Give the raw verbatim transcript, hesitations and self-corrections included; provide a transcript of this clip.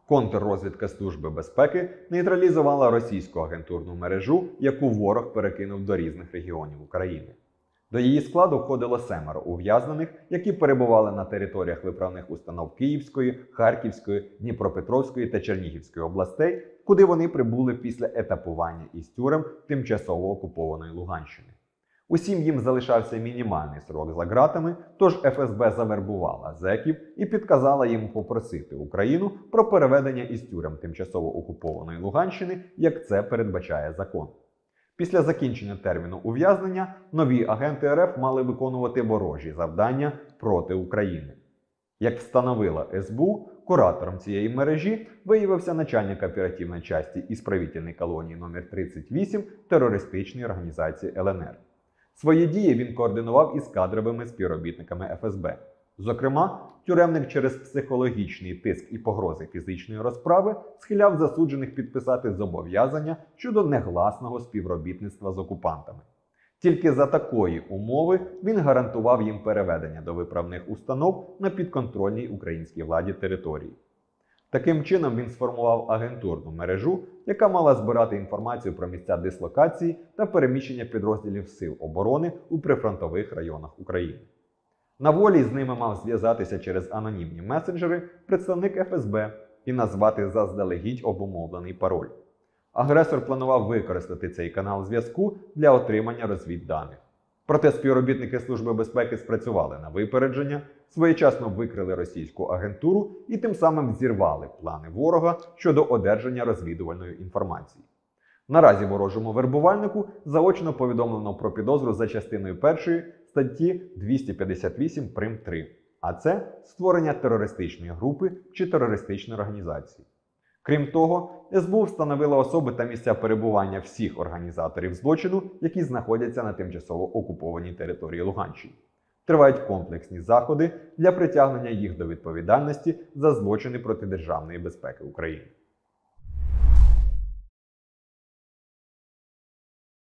Контррозвідка Служби безпеки нейтралізувала російську агентурну мережу, яку ворог перекинув до різних регіонів України. До її складу входило семеро ув'язнених, які перебували на територіях виправних установ Київської, Харківської, Дніпропетровської та Чернігівської областей, куди вони прибули після етапування із тюрем тимчасово окупованої Луганщини. Усім їм залишався мінімальний срок за ґратами, тож еф ес бе завербувала зеків і підказала їм попросити Україну про переведення із тюрем тимчасово окупованої Луганщини, як це передбачає закон. Після закінчення терміну ув'язнення нові агенти ер еф мали виконувати ворожі завдання проти України. Як встановила ес бе у, куратором цієї мережі виявився начальник оперативної частини ісправительної колонії номер тридцять вісім терористичної організації ел ен ер. Свої дії він координував із кадровими співробітниками еф ес бе. Зокрема, тюремник через психологічний тиск і погрози фізичної розправи схиляв засуджених підписати зобов'язання щодо негласного співробітництва з окупантами. Тільки за такої умови він гарантував їм переведення до виправних установ на підконтрольній українській владі території. Таким чином він сформував агентурну мережу, яка мала збирати інформацію про місця дислокації та переміщення підрозділів Сил оборони у прифронтових районах України. На волі з ними мав зв'язатися через анонімні месенджери представник еф ес бе і назвати заздалегідь обумовлений пароль. Агресор планував використати цей канал зв'язку для отримання розвідданих. Проте співробітники Служби безпеки спрацювали на випередження, своєчасно викрили російську агентуру і тим самим зірвали плани ворога щодо одержання розвідувальної інформації. Наразі ворожому вербувальнику заочно повідомлено про підозру за частиною першої статті двісті п'ятдесят вісім прим три, а це створення терористичної групи чи терористичної організації. Крім того, ес бе у встановила особи та місця перебування всіх організаторів злочину, які знаходяться на тимчасово окупованій території Луганщини. Тривають комплексні заходи для притягнення їх до відповідальності за злочини проти державної безпеки України.